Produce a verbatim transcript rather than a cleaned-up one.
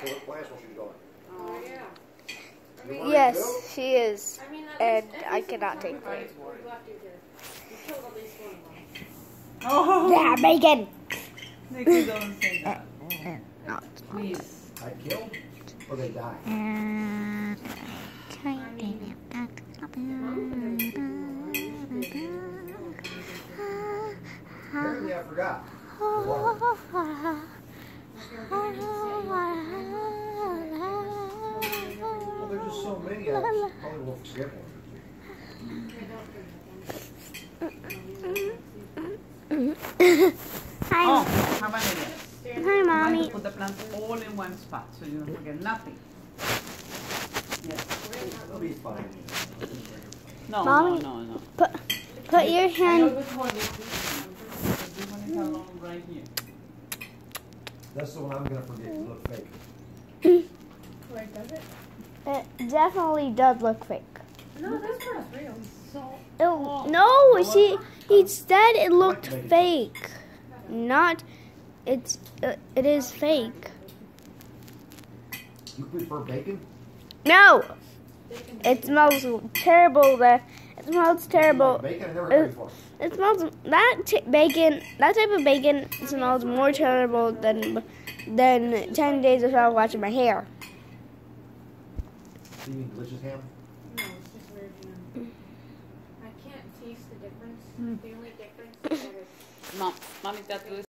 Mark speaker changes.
Speaker 1: So what class will she be going?
Speaker 2: Oh, yeah. I mean,
Speaker 3: Yes, she is.
Speaker 2: I mean, at
Speaker 3: And
Speaker 2: least, at
Speaker 3: I
Speaker 2: least
Speaker 3: cannot
Speaker 2: every
Speaker 3: take
Speaker 2: time
Speaker 3: it.
Speaker 2: we left you here. You killed at least one of them.
Speaker 4: Oh,
Speaker 3: Yeah, bacon.
Speaker 4: Nikki, don't say that.
Speaker 3: Not.
Speaker 4: Please.
Speaker 1: I killed or they died? Apparently I forgot. The water. Well, there's just so many. I probably won't forget one.
Speaker 3: Hi.
Speaker 4: Oh, how about it?
Speaker 3: Hi,
Speaker 4: I'm
Speaker 3: Mommy.
Speaker 4: going to put the plants all in one spot so you don't forget nothing. Yes.
Speaker 1: It'll be fine.
Speaker 4: No,
Speaker 3: Mommy.
Speaker 4: no, no, no.
Speaker 3: Put, put your
Speaker 4: I know
Speaker 3: hand.
Speaker 4: which one is this one. This one is alone right here.
Speaker 1: That's the one I'm going to forget. You look fake.
Speaker 2: Wait, does it?
Speaker 3: It definitely does look fake.
Speaker 2: No, this one's real.
Speaker 4: So,
Speaker 3: Oh, no, she. He said it looked fake. Not. It's. Uh, it is fake.
Speaker 1: You prefer bacon?
Speaker 3: No. It smells terrible. That it smells terrible.
Speaker 1: Bacon? I never heard it before.
Speaker 3: It smells that t bacon. That type of bacon smells more terrible than than ten days without washing my hair.
Speaker 1: Do you mean delicious ham?
Speaker 2: No, it's just weird ham. I can't taste the difference. The only difference is that it's
Speaker 4: Mom, mommy, that was